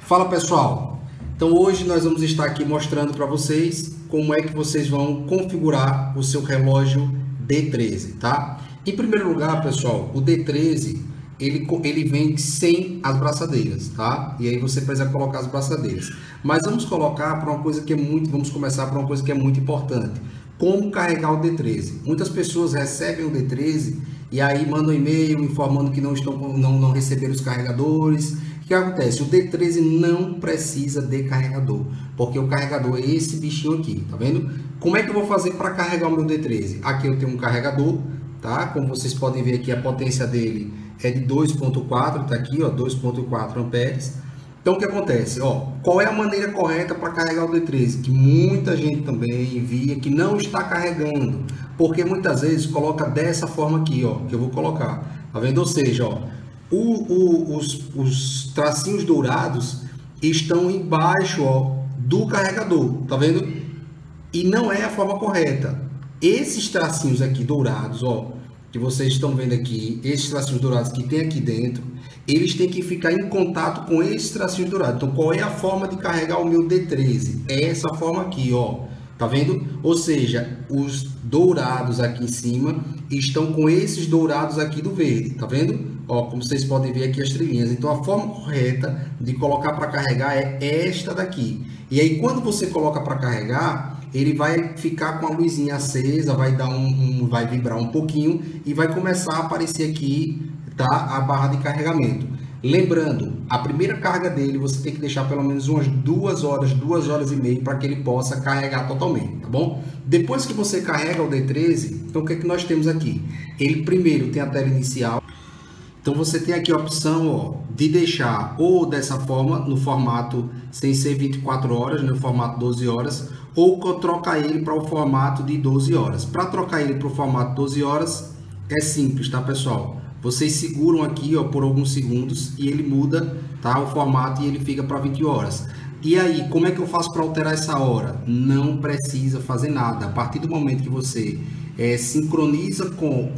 Fala pessoal, então hoje nós vamos estar aqui mostrando para vocês como é que vocês vão configurar o seu relógio D13, tá? Em primeiro lugar, pessoal, o D13 ele vem sem as braçadeiras, tá? E aí você precisa colocar as braçadeiras. Mas vamos colocar para uma coisa que é vamos começar para uma coisa que é muito importante. Como carregar o D13? Muitas pessoas recebem o D13 e aí mandam e-mail informando que não receberam os carregadores. O que acontece? O D13 não precisa de carregador, porque o carregador é esse bichinho aqui, tá vendo? Como é que eu vou fazer para carregar o meu D13? Aqui eu tenho um carregador, tá? Como vocês podem ver aqui, a potência dele é de 2.4, tá aqui, ó, 2.4 amperes. Então o que acontece? Ó, qual é a maneira correta para carregar o D13? Que muita gente também envia que não está carregando, porque muitas vezes coloca dessa forma aqui, ó, que eu vou colocar, tá vendo? Ou seja, ó, os tracinhos dourados estão embaixo, ó, do carregador, tá vendo? E não é a forma correta. Esses tracinhos aqui dourados, ó, que vocês estão vendo aqui, esses tracinhos dourados que tem aqui dentro, eles têm que ficar em contato com esses tracinhos dourados. Então, qual é a forma de carregar o meu D13? É essa forma aqui, ó. Tá vendo? Ou seja, os dourados aqui em cima estão com esses dourados aqui do verde. Tá vendo? Ó, como vocês podem ver aqui as trilhinhas. Então, a forma correta de colocar para carregar é esta daqui. E aí, quando você coloca para carregar, ele vai ficar com a luzinha acesa, vai dar vai vibrar um pouquinho e vai começar a aparecer aqui, tá, a barra de carregamento. Lembrando, a primeira carga dele você tem que deixar pelo menos umas 2 horas, 2 horas e meia para que ele possa carregar totalmente, tá bom? Depois que você carrega o D13, então o que é que nós temos aqui? Ele primeiro tem a tela inicial. Então você tem aqui a opção, ó, de deixar ou dessa forma, no formato sem ser 24 horas, no formato 12 horas, ou trocar ele para o formato de 12 horas. Para trocar ele para o formato 12 horas, é simples, tá, pessoal? Vocês seguram aqui, ó, por alguns segundos e ele muda, tá, o formato e ele fica para 20 horas. E aí, como é que eu faço para alterar essa hora? Não precisa fazer nada. A partir do momento que você sincroniza com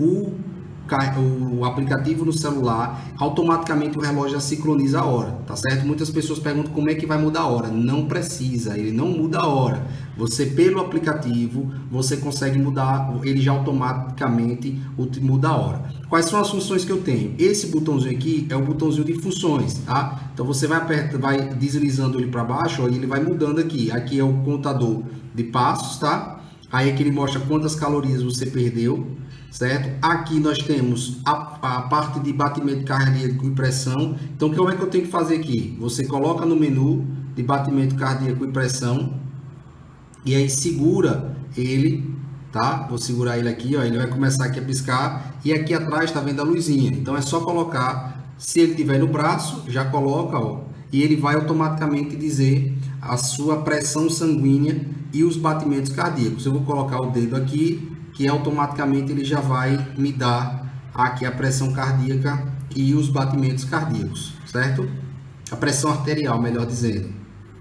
o aplicativo no celular, automaticamente o relógio já sincroniza a hora, tá certo? Muitas pessoas perguntam como é que vai mudar a hora. Não precisa, ele não muda a hora. Você, pelo aplicativo, você consegue mudar, ele já automaticamente muda a hora. Quais são as funções que eu tenho? Esse botãozinho aqui é o botãozinho de funções, tá? Então você vai deslizando ele para baixo, ó, e ele vai mudando aqui. Aqui é o contador de passos, tá? Aí aqui ele mostra quantas calorias você perdeu, certo? Aqui nós temos a parte de batimento cardíaco e pressão. Então, como é que eu tenho que fazer aqui? Você coloca no menu de batimento cardíaco e pressão e aí segura ele, tá? Vou segurar ele aqui, ó, ele vai começar aqui a piscar e aqui atrás tá vendo a luzinha. Então é só colocar, se ele tiver no braço, já coloca, ó, e ele vai automaticamente dizer a sua pressão sanguínea e os batimentos cardíacos. Eu vou colocar o dedo aqui, que automaticamente ele já vai me dar aqui a pressão cardíaca e os batimentos cardíacos, certo? A pressão arterial, melhor dizendo.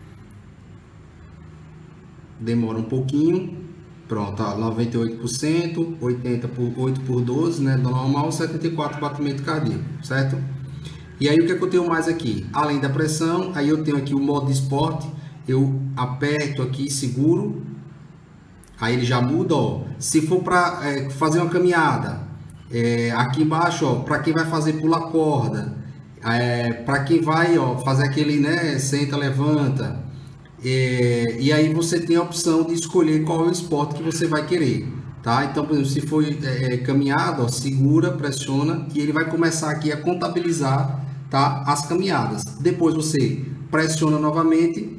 Demora um pouquinho. Pronto, ó, 98%, 80 por 8 por 12, né, normal, 74 batimento cardíaco, certo? E aí o que é que eu tenho mais aqui? Além da pressão, aí eu tenho aqui o modo de esporte, eu aperto aqui, seguro, aí ele já muda, ó. Se for para fazer uma caminhada, aqui embaixo, ó, para quem vai fazer pular corda, para quem vai, ó, fazer aquele, né, senta, levanta, e aí você tem a opção de escolher qual é o esporte que você vai querer, tá? Então, por exemplo, se for caminhada, ó, segura, pressiona e ele vai começar aqui a contabilizar, tá, as caminhadas. Depois você pressiona novamente.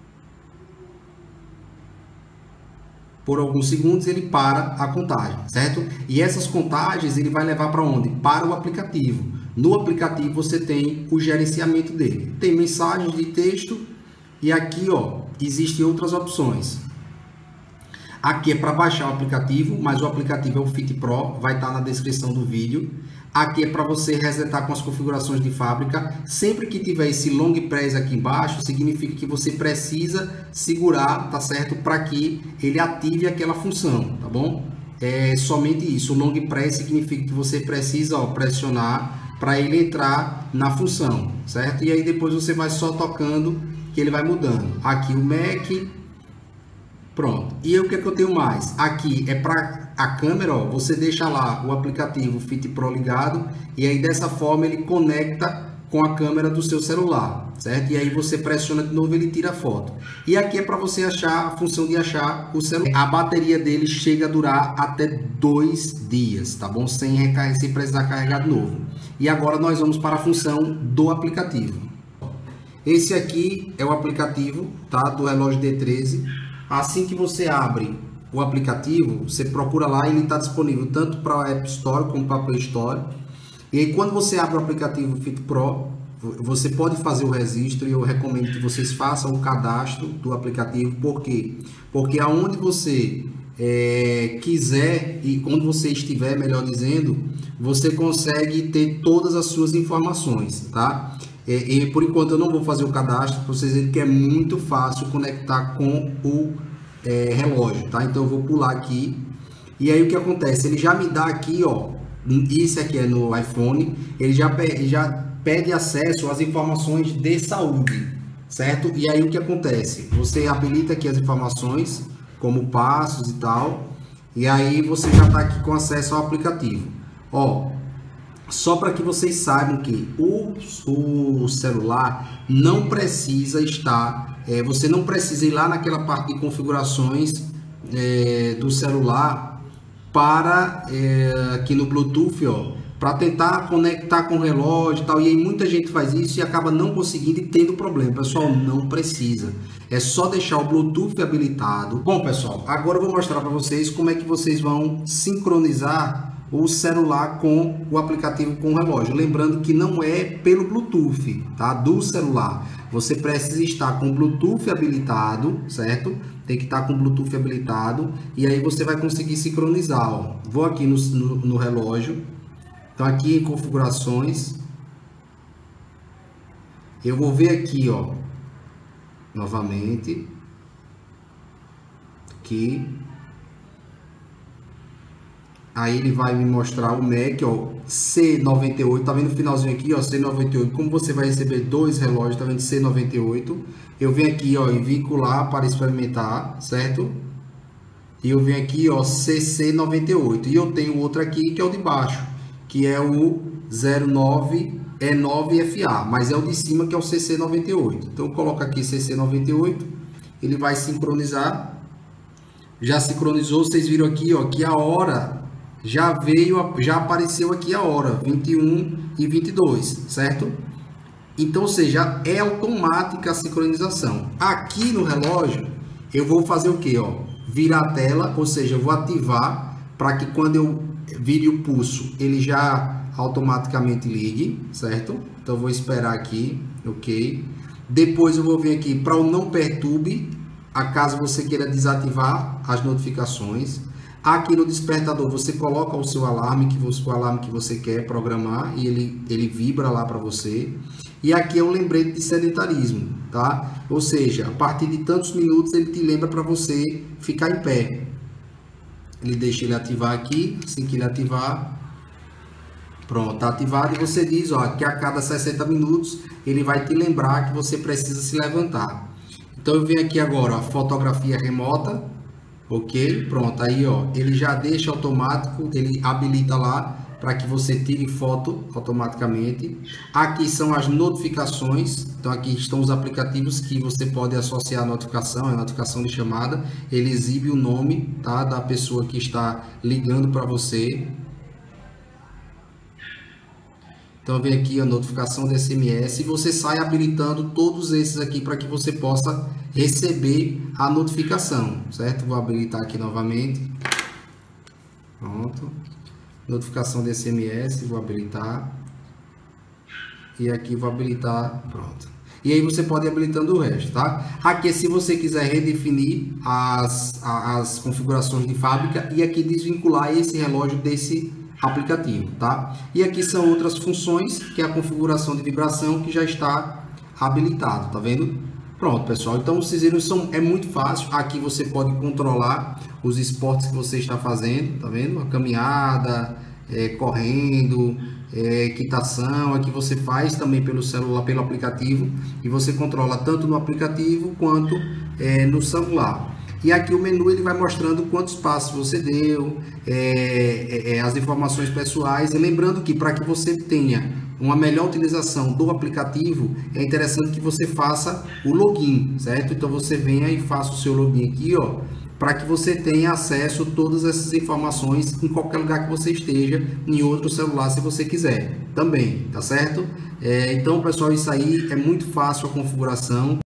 Por alguns segundos ele para a contagem, certo? E essas contagens ele vai levar para onde? Para o aplicativo. No aplicativo você tem o gerenciamento dele. Tem mensagens de texto e aqui, ó, existem outras opções. Aqui é para baixar o aplicativo, mas o aplicativo é o Fit Pro, vai estar na descrição do vídeo. Aqui é para você resetar com as configurações de fábrica. Sempre que tiver esse long press aqui embaixo, significa que você precisa segurar, tá certo? Para que ele ative aquela função, tá bom? É somente isso. O long press significa que você precisa, ó, pressionar para ele entrar na função, certo? E aí depois você vai só tocando que ele vai mudando. Aqui o Mac, pronto. E aí o que é que eu tenho mais? Aqui é para a câmera, ó, você deixa lá o aplicativo Fit Pro ligado e aí dessa forma ele conecta com a câmera do seu celular, certo? E aí você pressiona de novo, ele tira a foto. E aqui é para você achar a função de achar o celular. A bateria dele chega a durar até 2 dias, tá bom? Sem precisar carregar de novo. E agora nós vamos para a função do aplicativo. Esse aqui é o aplicativo, tá? Do relógio D13. Assim que você abre o aplicativo, você procura lá e ele está disponível tanto para a App Store como para a Play Store. E aí quando você abre o aplicativo Fit Pro, você pode fazer o registro e eu recomendo que vocês façam o cadastro do aplicativo. Por quê? Porque aonde você quiser e quando você estiver, melhor dizendo, você consegue ter todas as suas informações, tá? E por enquanto eu não vou fazer o cadastro, para vocês verem que é muito fácil conectar com o relógio, tá? Então eu vou pular aqui. E aí o que acontece? Ele já me dá aqui, ó. Isso aqui é no iPhone, ele já pede acesso às informações de saúde, certo? E aí o que acontece? Você habilita aqui as informações, como passos e tal, e aí você já está aqui com acesso ao aplicativo. Ó, só para que vocês saibam que o celular não precisa estar, você não precisa ir lá naquela parte de configurações do celular para aqui no Bluetooth, ó, para tentar conectar com o relógio e tal, e aí muita gente faz isso e acaba não conseguindo e tendo problema. Pessoal, não precisa, é só deixar o Bluetooth habilitado. Bom pessoal, agora eu vou mostrar para vocês como é que vocês vão sincronizar o celular com o aplicativo com o relógio, lembrando que não é pelo Bluetooth, tá? Do celular, você precisa estar com o Bluetooth habilitado, certo? Tem que estar com o Bluetooth habilitado e aí você vai conseguir sincronizar, ó. Vou aqui no relógio, então aqui em configurações, eu vou ver aqui, ó, novamente, aqui. Aí ele vai me mostrar o Mac, ó, C98, tá vendo o finalzinho aqui, ó, C98, como você vai receber 2 relógios, tá vendo, C98, eu venho aqui, ó, em vincular para experimentar, certo? E eu venho aqui, ó, CC98, e eu tenho outro aqui que é o de baixo, que é o 09E9FA, mas é o de cima que é o CC98, então eu coloco aqui CC98, ele vai sincronizar, já sincronizou, vocês viram aqui, ó, que a hora já apareceu aqui a hora 21h22, certo? Então, ou seja, é automática a sincronização. Aqui no relógio eu vou fazer o que, ó? Virar a tela, ou seja, eu vou ativar para que quando eu vire o pulso ele já automaticamente ligue, certo? Então eu vou esperar aqui, ok? Depois eu vou vir aqui para o não perturbe, acaso você queira desativar as notificações. Aqui no despertador você coloca o seu alarme, o alarme que você quer programar e ele vibra lá para você. E aqui é um lembrete de sedentarismo, tá? Ou seja, a partir de tantos minutos ele te lembra para você ficar em pé. Ele deixa ele ativar aqui, assim que ele ativar, pronto, tá ativado, e você diz, ó, que a cada 60 minutos ele vai te lembrar que você precisa se levantar. Então eu venho aqui agora, ó, fotografia remota, ok, pronto, aí ó, ele já deixa automático, ele habilita lá para que você tire foto automaticamente. Aqui são as notificações, então aqui estão os aplicativos que você pode associar a notificação, a notificação de chamada, ele exibe o nome, tá, da pessoa que está ligando para você. Então vem aqui a notificação de SMS e você sai habilitando todos esses aqui para que você possa receber a notificação, certo? Vou habilitar aqui novamente. Pronto. Notificação de SMS, vou habilitar. E aqui vou habilitar, pronto. E aí você pode ir habilitando o resto, tá? Aqui se você quiser redefinir as configurações de fábrica e aqui desvincular esse relógio desse aplicativo, tá? E aqui são outras funções, que é a configuração de vibração que já está habilitado, tá vendo? Pronto, pessoal. Então, vocês viram, é muito fácil. Aqui você pode controlar os esportes que você está fazendo, tá vendo? A caminhada, correndo, quitação, aqui você faz também pelo celular, pelo aplicativo, e você controla tanto no aplicativo quanto no celular. E aqui o menu ele vai mostrando quantos passos você deu, as informações pessoais, e lembrando que para que você tenha uma melhor utilização do aplicativo, é interessante que você faça o login, certo? Então você venha e faça o seu login aqui, ó, para que você tenha acesso a todas essas informações em qualquer lugar que você esteja, em outro celular se você quiser também, tá certo? Então, pessoal, isso aí é muito fácil a configuração.